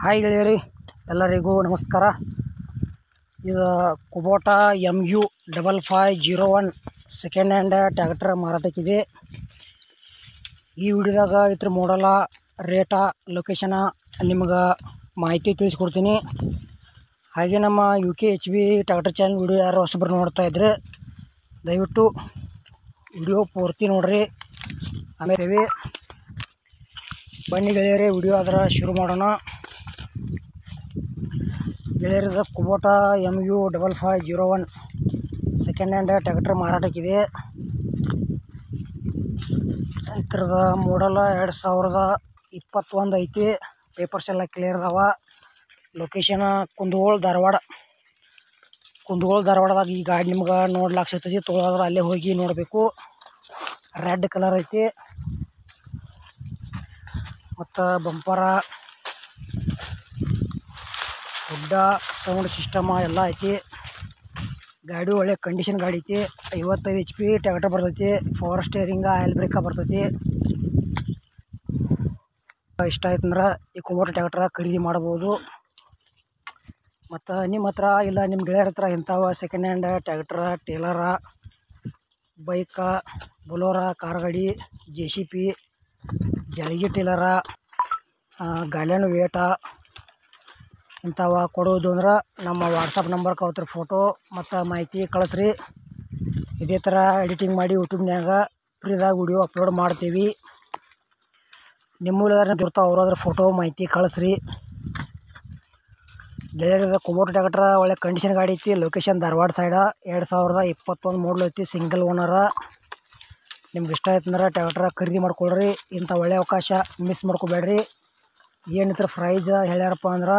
Hi ಗೆಳೆಯರಿ, ಎಲ್ಲರಿಗೂ ನಮಸ್ಕಾರ. ಇದು Kubota MU5501 second hand tractor ಮಾರಾಟಕ್ಕಿದೆ. ಈ ವಿಡಿಯೋದಾಗ ಇದ್ರ ಮಾಡಲ, ರೇಟ, ಲೊಕೇಶನ ನಿಮ್ಗೆ ಮಾಹಿತಿ ತಿಳಿಸ್ಕೊಡ್ತೀನಿ. ಹಾಗೆ ನಮ್ಮ UKHB ಟ್ರ್ಯಾಕ್ಟರ್ ಚಾನಲ್ ವಿಡಿಯೋ ಯಾರು ಹೊಸಬ್ರು ನೋಡ್ತಾ ಇದ್ರೆ ದಯವಿಟ್ಟು ವಿಡಿಯೋ ಪೂರ್ತಿ ನೋಡ್ರಿ. ಆಮೇಲೆ ಬನ್ನಿ ಗೆಳೆಯರೇ, ವಿಡಿಯೋ ಅದರ ಶುರು ಮಾಡೋಣ. ಗೆಳೆಯರದ Kubota MU5501 second hand tractor ಮಾರಾಟಕ್ಕಿದೆ. ಇದರದ ಮಾಡಲ 2021 ಐತಿ. ಪೇಪರ್ಸ್ ಎಲ್ಲ ಕ್ಲಿಯರ್ ಅದಾವ. ಲೊಕೇಶನ್ ಕುಂದಗೋಳ ಧಾರವಾಡದಾಗ ಈ ಗಾಡಿ ನಿಮ್ಗೆ ನೋಡ್ಲಾಕ್ ಸಿಗ್ತದೆ. ತೊಗೊಳೋದ್ರೆ ಅಲ್ಲೇ ಹೋಗಿ ನೋಡಬೇಕು. ರೆಡ್ ಕಲರ್ ಐತಿ ಮತ್ತು ಬಂಪರ, ಹುಡ್ಡ, ಸೌಂಡ್ ಸಿಸ್ಟಮ ಎಲ್ಲ ಐತಿ. ಗಾಡಿ ಒಳ್ಳೆ ಕಂಡೀಷನ್ ಗಾಡಿ ಐತಿ. 55 HP ಟ್ರ್ಯಾಕ್ಟರ್ ಬರ್ತೈತಿ. ಪವರ್ ಸ್ಟೇರಿಂಗ್, ಆಯಿಲ್ ಬ್ರೇಕ ಬರ್ತೈತಿ. ಇಷ್ಟ ಆಯ್ತಂದ್ರೆ ಈ ಕುಬೋಟಾ ಟ್ರ್ಯಾಕ್ಟರ್ ಖರೀದಿ ಮಾಡ್ಬೋದು. ಮತ್ತು ನಿಮ್ಮ ಹತ್ರ ಇಲ್ಲ ನಿಮ್ಮ ಗೆಳೆಯರ ಹತ್ರ ಇಂಥವು second hand tractor, trailer, bike, Bolero, car ಗಾಡಿ, JCP, ಜಾಲಿಗೆ ಟೇಲರ, ಗಾಲ್ಯಾನ್ ವೇಟ ಇಂಥವ ಕೊಡೋದು ಅಂದ್ರೆ ನಮ್ಮ ವಾಟ್ಸಪ್ ನಂಬರ್ಗೆ ಅವತ್ರ ಫೋಟೋ ಮತ್ತು ಮಾಹಿತಿ ಕಳಿಸ್ರಿ. ಇದೇ ಥರ ಎಡಿಟಿಂಗ್ ಮಾಡಿ ಯೂಟ್ಯೂಬ್ನ್ಯಾಗ ಫ್ರೀದಾಗ ವಿಡಿಯೋ ಅಪ್ಲೋಡ್ ಮಾಡ್ತೀವಿ. ನಿಮ್ಮ ಇರ್ತಾವೆ ಅವರು ಅದ್ರ ಫೋಟೋ ಮಾಹಿತಿ ಕಳಿಸ್ರಿ. ಗೆಳೆಯರದ ಕುಬೋಟಾ ಟ್ರ್ಯಾಕ್ಟರ್ ಒಳ್ಳೆ ಕಂಡೀಷನ್ ಗಾಡಿ ಐತಿ. Location Dharwad side. 2021 ಮಾಡಲ್ ಐತಿ. Single owner. ನಿಮ್ಗೆ ಇಷ್ಟ ಆಯ್ತಂದ್ರೆ ಟ್ರ್ಯಾಕ್ಟರ್ ಖರೀದಿ ಮಾಡ್ಕೊಳ್ರಿ. ಇಂಥ ಒಳ್ಳೆ ಅವಕಾಶ ಮಿಸ್ ಮಾಡ್ಕೋಬೇಡ್ರಿ. ಏನಿತ್ರ ಪ್ರೈಸ್ ಹೇಳ್ಯಾರಪ್ಪ ಅಂದ್ರೆ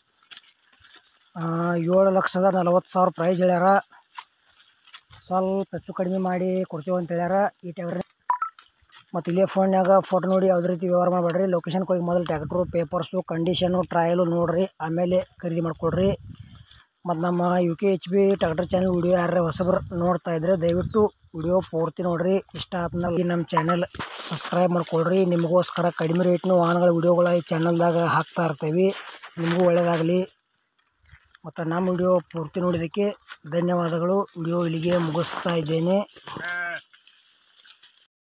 7,40,000 ಪ್ರೈಸ್ ಹೇಳ್ಯಾರ. ಸ್ವಲ್ಪ ಹೆಚ್ಚು ಕಡಿಮೆ ಮಾಡಿ ಕೊಡ್ತೀವಿ ಅಂತ ಹೇಳ್ಯಾರ ಈ ಟ್ರ್ಯಾಕ್ಟರ್. ಮತ್ತು ಇಲ್ಲೇ ಫೋನ್ಯಾಗ ಫೋಟೋ ನೋಡಿ ಯಾವುದೇ ರೀತಿ ವ್ಯವಹಾರ ಮಾಡಬೇಡ್ರಿ. ಲೊಕೇಶನ್ಗೆ ಹೋಗಿ ಮೊದಲು ಟ್ರ್ಯಾಕ್ಟ್ರು, ಪೇಪರ್ಸು, ಕಂಡೀಷನು, ಟ್ರಯಲು ನೋಡಿರಿ, ಆಮೇಲೆ ಖರೀದಿ ಮಾಡಿಕೊಡ್ರಿ. ಮತ್ತು ನಮ್ಮ UKHB ಟ್ರ್ಯಾಕ್ಟರ್ ಚಾನಲ್ ವಿಡಿಯೋ ಯಾರು ಹೊಸಬ್ರು ನೋಡ್ತಾ ಇದ್ರೆ ದಯವಿಟ್ಟು ವಿಡಿಯೋ ಪೂರ್ತಿ ನೋಡಿರಿ. ಇಷ್ಟ ಆದ್ಮೇಲೆ ನಮ್ಮ ಚಾನಲ್ ಸಬ್ಸ್ಕ್ರೈಬ್ ಮಾಡ್ಕೊಳ್ರಿ. ನಿಮಗೋಸ್ಕರ ಕಡಿಮೆ ರೇಟ್ನ ವಾಹನಗಳ ವಿಡಿಯೋಗಳ ಈ ಚಾನಲ್ದಾಗ ಹಾಕ್ತಾ ಇರ್ತೀವಿ. ನಿಮಗೂ ಒಳ್ಳೆಯದಾಗಲಿ. ಮತ್ತು ನಮ್ಮ ವಿಡಿಯೋ ಪೂರ್ತಿ ನೋಡಿದ್ದಕ್ಕೆ ಧನ್ಯವಾದಗಳು. ವಿಡಿಯೋ ಇಲ್ಲಿಗೆ ಮುಗಿಸ್ತಾ ಇದ್ದೇನೆ.